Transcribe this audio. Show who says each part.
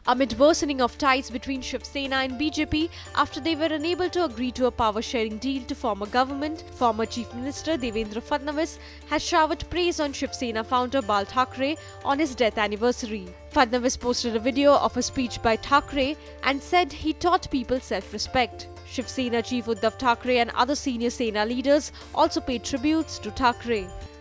Speaker 1: Amid worsening of ties between Shiv Sena and BJP after they were unable to agree to a power-sharing deal to form a government, former Chief Minister Devendra Fadnavis has showered praise on Shiv Sena founder Bal Thackeray on his death anniversary. Fadnavis posted a video of a speech by Thackeray and said he taught people self-respect. Shiv Sena Chief Uddhav Thackeray and other senior Sena leaders also paid tributes to Thackeray.